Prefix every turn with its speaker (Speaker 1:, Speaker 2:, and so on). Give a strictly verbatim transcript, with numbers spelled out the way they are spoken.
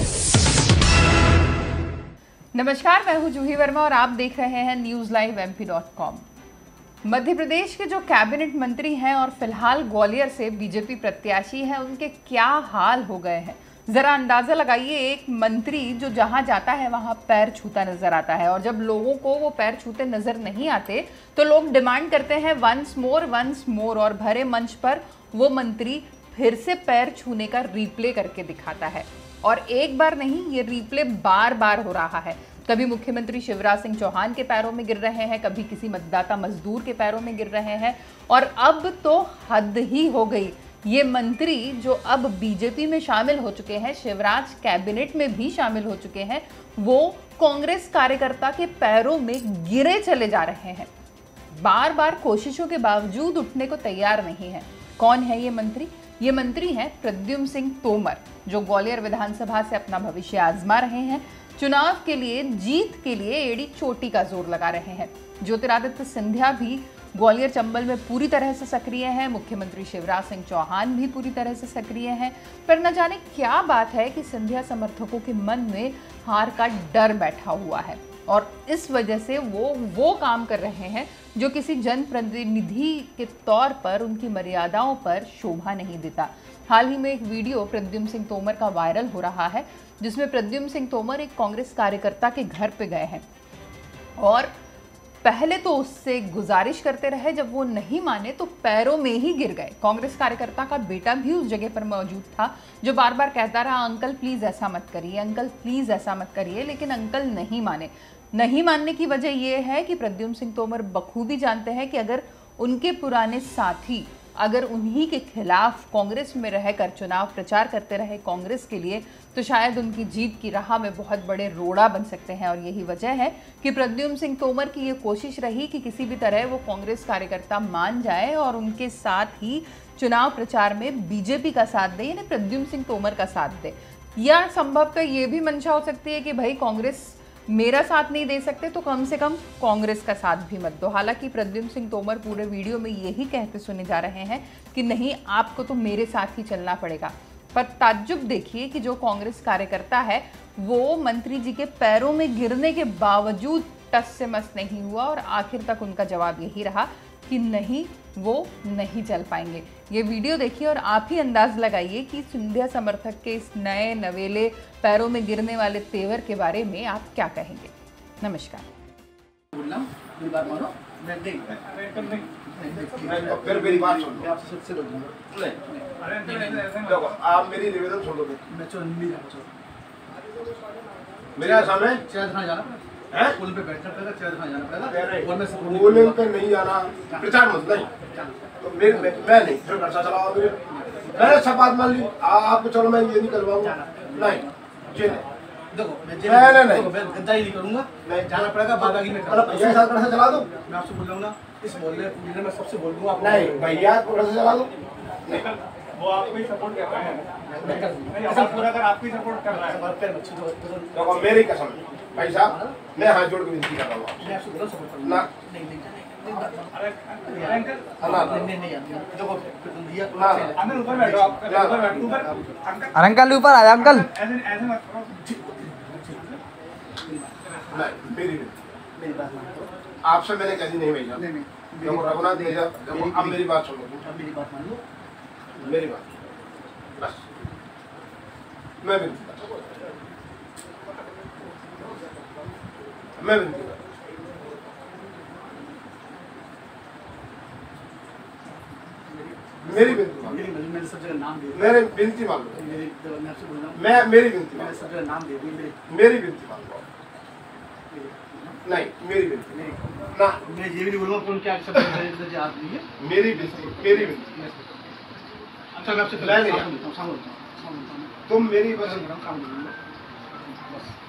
Speaker 1: नमस्कार, मैं हूं जूही वर्मा और आप देख रहे हैं news live M P dot com. Madhya Pradesh के जो कैबिनेट मंत्री हैं और फिलहाल ग्वालियर से बीजेपी प्रत्याशी हैं, उनके क्या हाल हो गए हैं, जरा अंदाजा लगाइए। एक मंत्री जो जहां जाता है वहां पैर छूता नजर आता है, और जब लोगों को वो पैर छूते नजर नहीं आते तो लोग डिमांड करते हैं वंस मोर वंस मोर, और भरे मंच पर वो मंत्री फिर से पैर छूने का रिप्ले करके दिखाता है। और एक बार नहीं, ये रिप्ले बार बार हो रहा है। कभी मुख्यमंत्री शिवराज सिंह चौहान के पैरों में गिर रहे हैं, कभी किसी मतदाता मजदूर के पैरों में गिर रहे हैं, और अब तो हद ही हो गई। ये मंत्री जो अब बीजेपी में शामिल हो चुके हैं, शिवराज कैबिनेट में भी शामिल हो चुके हैं, वो कांग्रेस कार्यकर्ता के पैरों में गिरे चले जा रहे हैं। बार बार कोशिशों के बावजूद उठने को तैयार नहीं है। कौन है ये मंत्री? ये मंत्री हैं प्रद्युम्न सिंह तोमर, जो ग्वालियर विधानसभा से अपना भविष्य आजमा रहे हैं। चुनाव के लिए, जीत के लिए एड़ी चोटी का जोर लगा रहे हैं। ज्योतिरादित्य सिंधिया भी ग्वालियर चंबल में पूरी तरह से सक्रिय हैं, मुख्यमंत्री शिवराज सिंह चौहान भी पूरी तरह से सक्रिय हैं। पर न जाने क्या बात है कि सिंधिया समर्थकों के मन में हार का डर बैठा हुआ है, और इस वजह से वो वो काम कर रहे हैं जो किसी जनप्रतिनिधि के तौर पर उनकी मर्यादाओं पर शोभा नहीं देता। हाल ही में एक वीडियो प्रद्युम्न सिंह तोमर का वायरल हो रहा है, जिसमें प्रद्युम्न सिंह तोमर एक कांग्रेस कार्यकर्ता के घर पे गए हैं और पहले तो उससे गुजारिश करते रहे, जब वो नहीं माने तो पैरों में ही गिर गए। कांग्रेस कार्यकर्ता का बेटा भी उस जगह पर मौजूद था, जो बार बार कहता रहा, अंकल प्लीज ऐसा मत करिए, अंकल प्लीज ऐसा मत करिए, लेकिन अंकल नहीं माने। नहीं मानने की वजह यह है कि प्रद्युम्न सिंह तोमर बखूबी जानते हैं कि अगर उनके पुराने साथी अगर उन्हीं के खिलाफ कांग्रेस में रहकर चुनाव प्रचार करते रहे कांग्रेस के लिए, तो शायद उनकी जीत की राह में बहुत बड़े रोड़ा बन सकते हैं। और यही वजह है कि प्रद्युम्न सिंह तोमर की ये कोशिश रही कि किसी भी तरह वो कांग्रेस कार्यकर्ता मान जाए और उनके साथ ही चुनाव प्रचार में बीजेपी का साथ दे, यानी प्रद्युम्न सिंह तोमर का साथ दे। या संभवतः ये भी मंशा हो सकती है कि भाई कांग्रेस मेरा साथ नहीं दे सकते तो कम से कम कांग्रेस का साथ भी मत दो। हालांकि प्रद्युम्न सिंह तोमर पूरे वीडियो में यही कहते सुने जा रहे हैं कि नहीं, आपको तो मेरे साथ ही चलना पड़ेगा। पर ताज्जुब देखिए कि जो कांग्रेस कार्यकर्ता है वो मंत्री जी के पैरों में गिरने के बावजूद टस से मस नहीं हुआ, और आखिर तक उनका जवाब यही रहा कि नहीं, वो नहीं चल पाएंगे। ये वीडियो देखिए और आप ही अंदाज लगाइए कि सिंधिया समर्थक के इस नए नवेले पैरों में गिरने वाले तेवर के बारे में आप क्या कहेंगे। नमस्कार।
Speaker 2: फिर मेरी बात सुन लो, आप मेरी निवेदन सुन लो। मेरे सामने पुल पे बैठना पड़ेगा, चेयर खाना जाना पड़ेगा, पुल पे नहीं जाना, प्रचार मत नहीं तो मैं मैं नहीं फिर घर से चलाओ। मैंने सब बात मान ली, आपको चलो मैं ये नहीं करवाऊंगा, नहीं जी नहीं, देखो मैं नहीं मैं गद्दारी नहीं करूंगा, मैं जाना पड़ेगा। बागागी में भैया साथ घर से चला दो, मैं आपसे बोल रहा हूँ ना, इस बोलने पूरे में सबसे बोल दूंगा, नहीं भैया घर से चला दो, वो आपको ही सपोर्ट कर रहा है, ऐसा पूरा अगर आपको ही सपोर्ट कर रहा है तो मेरी कसम भाई साहब, मैं हाथ जोड़ के विनती कर रहा हूँ ना,
Speaker 3: अंकल ऊपर आया, अंकल
Speaker 2: मेरी आपसे मैंने कभी नहीं भेजा, रघुनाथ भेजा। अब मेरी बात सुनो, मेरी बात मान लो, मेरी बात बस मैं विनती मैं विनती मेरी विनती मैंने सब जगह नाम दिया, मेरे विनती मान लो, मैं मेरी विनती मैंने सब जगह नाम दे दी, मेरी विनती मान लो, नहीं मेरी विनती ना, मैं ये भी नहीं बोलूँगा कौन क्या शब्द आप दीजिए, मेरी विनती मेरी विनती। अच्छा मैं आपसे तुम मेरी बस